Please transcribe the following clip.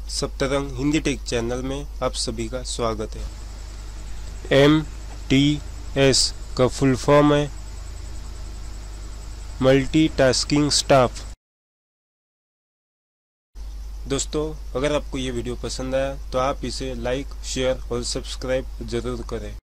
Saptarang Hindi take channel में आप सभी का स्वागत है। MTS का फुल फॉर्म है मल्टीटास्किंग स्टाफ। दोस्तों, अगर आपको ये वीडियो पसंद आया तो आप इसे लाइक, शेयर और सब्सक्राइब जरूर करें।